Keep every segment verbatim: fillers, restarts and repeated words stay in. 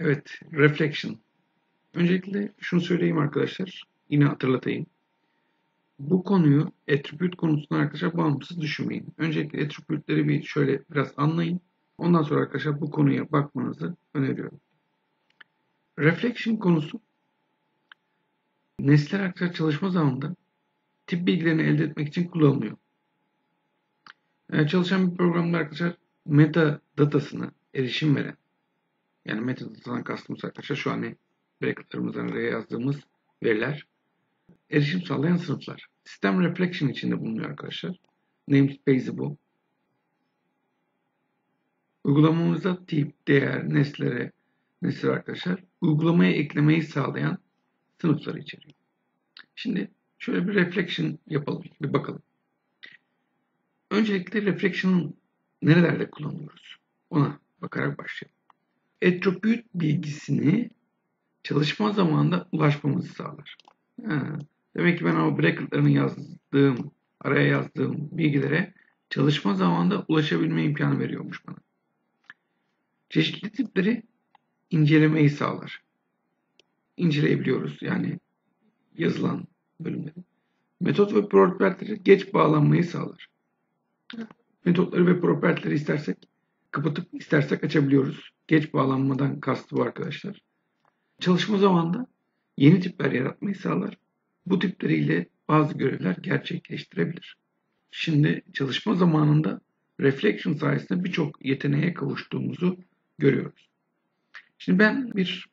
Evet, reflection. Öncelikle şunu söyleyeyim arkadaşlar, yine hatırlatayım. Bu konuyu attribute konusunda arkadaşlar bağımsız düşünmeyin. Öncelikle attribute'leri bir şöyle biraz anlayın. Ondan sonra arkadaşlar bu konuya bakmanızı öneriyorum. Reflection konusu nesneler arkadaşlar çalışma zamanında tip bilgilerini elde etmek için kullanılıyor. Yani çalışan bir programda arkadaşlar meta datasına erişim veren, yani meta datadan kastımız arkadaşlar şu an bracketlarımızdan araya yazdığımız veriler, erişim sağlayan sınıflar. Sistem reflection içinde bulunuyor arkadaşlar. Namespace'i bu. Uygulamamızda tip, değer, nesnelere, nesneler arkadaşlar uygulamaya eklemeyi sağlayan sınıfları içeriyor. Şimdi şöyle bir reflection yapalım, bir bakalım. Öncelikle reflection'ın nerelerde kullanıyoruz? Ona bakarak başlayalım. Attribute bilgisini çalışma zamanında ulaşmamızı sağlar. Ha, demek ki ben o bracket'larını yazdığım, araya yazdığım bilgilere çalışma zamanında ulaşabilme imkanı veriyormuş bana. Çeşitli tipleri incelemeyi sağlar. İnceleyebiliyoruz yani yazılan bölümleri. Metot ve propertileri geç bağlanmayı sağlar. Metotları ve propertileri istersek kapatıp istersek açabiliyoruz. Geç bağlanmadan kastı bu arkadaşlar. Çalışma zamanında yeni tipler yaratmayı sağlar. Bu tipleriyle bazı görevler gerçekleştirebilir. Şimdi çalışma zamanında reflection sayesinde birçok yeteneğe kavuştuğumuzu görüyoruz. Şimdi ben bir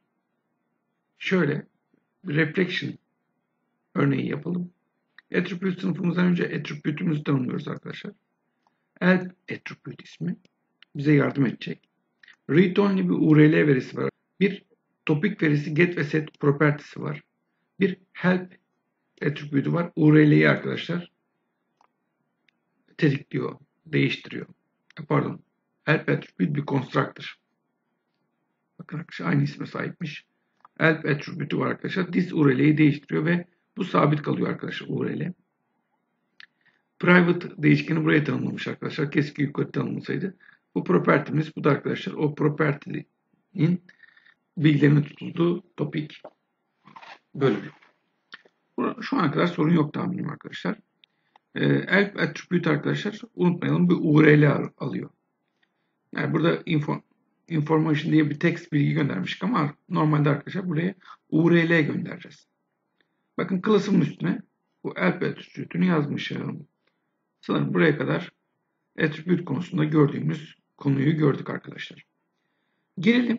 şöyle bir reflection örneği yapalım. Attribute sınıfımızdan önce attribute'ümüzü tanımlıyoruz arkadaşlar. Help attribute ismi bize yardım edecek. Read only bir U R L verisi var. Bir topic verisi get ve set property'si var. Bir help attribute'u var. U R L'yi arkadaşlar tetikliyor, değiştiriyor. Pardon. Help attribute bir constructor. Bakın arkadaşlar aynı isme sahipmiş. Help attribute'u var arkadaşlar. This U R L'yi değiştiriyor ve bu sabit kalıyor arkadaşlar U R L. Private değişkeni buraya tanımlamış arkadaşlar. Keşke yukarı tanımlasaydı. Bu property'miz. Bu da arkadaşlar o property'nin bilgilerinin tutulduğu topic bölümü. Şu ana kadar sorun yok tahminim arkadaşlar. Help attribute arkadaşlar unutmayalım bir U R L alıyor. Yani burada info, information diye bir text bilgi göndermiştik ama normalde arkadaşlar buraya U R L göndereceğiz. Bakın class'ımın üstüne bu help attribute'ünü yazmışım. Sanırım buraya kadar attribute konusunda gördüğümüz konuyu gördük arkadaşlar. Gelelim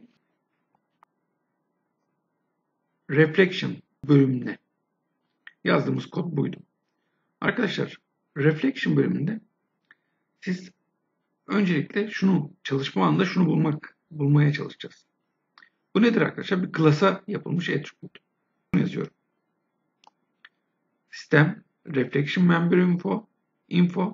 reflection bölümüne. Yazdığımız kod buydu. Arkadaşlar reflection bölümünde siz öncelikle şunu çalışma anında şunu bulmak bulmaya çalışacağız. Bu nedir arkadaşlar? Bir class'a yapılmış attribute. Bunu yazıyorum. Sistem reflection member info info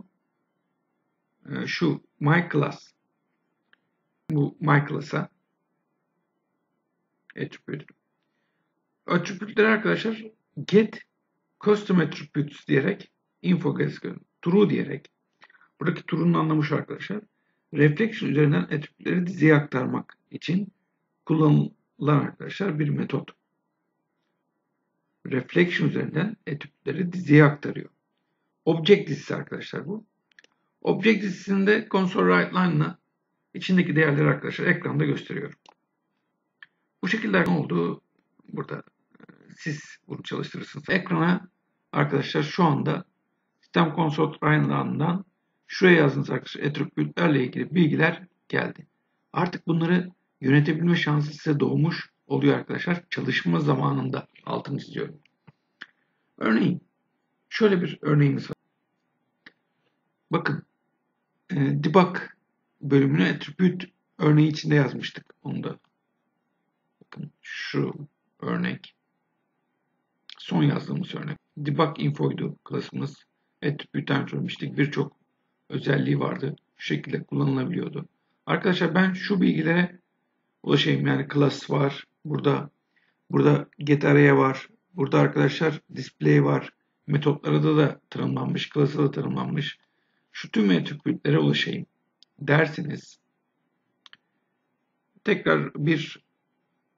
şu my class bu my class'a attribute. Attribute'leri arkadaşlar get custom attributes diyerek info geziyorum. True diyerek buradaki true'nun anlamı şu arkadaşlar. Reflection üzerinden attribute'leri diziye aktarmak için kullanılan arkadaşlar bir metot. Reflection üzerinden attribute'leri diziye aktarıyor. Object dizisi arkadaşlar bu. Object dizisinde console writeLine'la içindeki değerleri arkadaşlar ekranda gösteriyorum. Bu şekilde ne oldu? Burada siz bunu çalıştırırsınız. Ekrana arkadaşlar şu anda sistem console writeLine'dan şuraya yazdığınız arkadaşlar attribute'lerle ilgili bilgiler geldi. Artık bunları yönetebilme şansı size doğmuş oluyor arkadaşlar. Çalışma zamanında altını çiziyorum. Örneğin şöyle bir örneğimiz var. Bakın e, debug bölümünü attribute örneği içinde yazmıştık. Onu da bakın şu örnek son yazdığımız örnek. Debug info'ydu klasımız. Attribute'den söylemiştik. Birçok özelliği vardı. Şu şekilde kullanılabiliyordu. Arkadaşlar ben şu bilgilere ulaşayım. Yani class var. Burada burada get array var. Burada arkadaşlar display var. Metotlara da tanımlanmış. Class'a da tanımlanmış. Şu tüm attribute'lere ulaşayım derseniz tekrar bir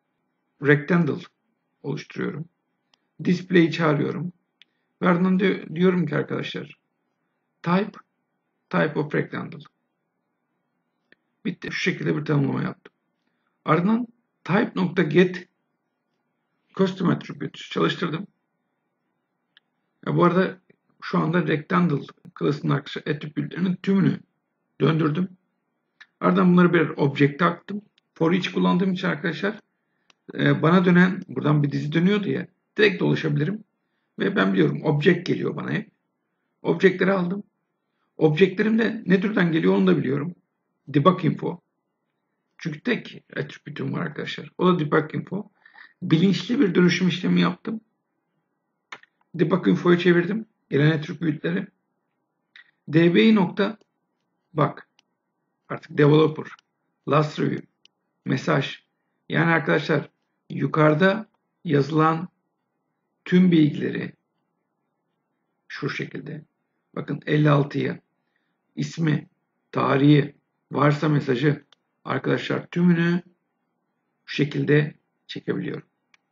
rectangle oluşturuyorum. Display'i çağırıyorum. Ve ardından diyorum ki arkadaşlar type type of rectangle. Bitti. Şu şekilde bir tanımlama yaptım. Ardından type.get custom attributes çalıştırdım. Ya bu arada şu anda rectangle klasının attribütlerinin tümünü döndürdüm. Ardından bunları bir object'e aktım. For each kullandığım için arkadaşlar bana dönen, buradan bir dizi dönüyordu ya, direkt dolaşabilirim. Ve ben biliyorum object geliyor bana hep. Object'leri aldım. Object'lerim de ne türden geliyor onu da biliyorum. Debug info. Çünkü tek attribütüm var arkadaşlar. O da debug info. Bilinçli bir dönüşüm işlemi yaptım. Debug info'yu çevirdim. Gelen attribütleri. dbi nokta bak. Artık developer. Last review. Mesaj. Yani arkadaşlar yukarıda yazılan tüm bilgileri şu şekilde. Bakın elli altıya ismi, tarihi, varsa mesajı arkadaşlar tümünü şu şekilde çekebiliyorum.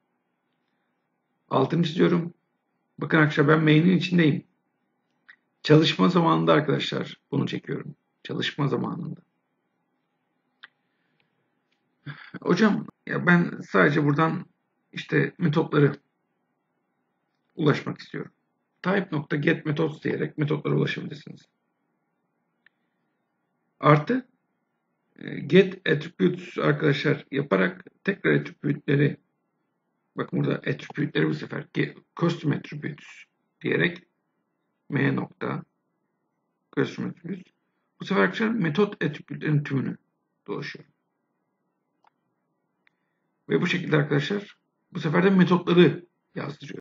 Altını çiziyorum. Bakın arkadaşlar ben main'in içindeyim. Çalışma zamanında arkadaşlar bunu çekiyorum. Çalışma zamanında. Hocam ya ben sadece buradan işte metotları ulaşmak istiyorum. Type.get methods diyerek metotlara ulaşabilirsiniz. Artı get attributes arkadaşlar yaparak tekrar attribute'leri, bakın burada attribute'leri bu sefer custom attributes diyerek m nokta custom attributes. Bu sefer arkadaşlar metot attribute'lerin tümünü dolaşıyorum. Ve bu şekilde arkadaşlar bu sefer de metotları yazdırıyorum.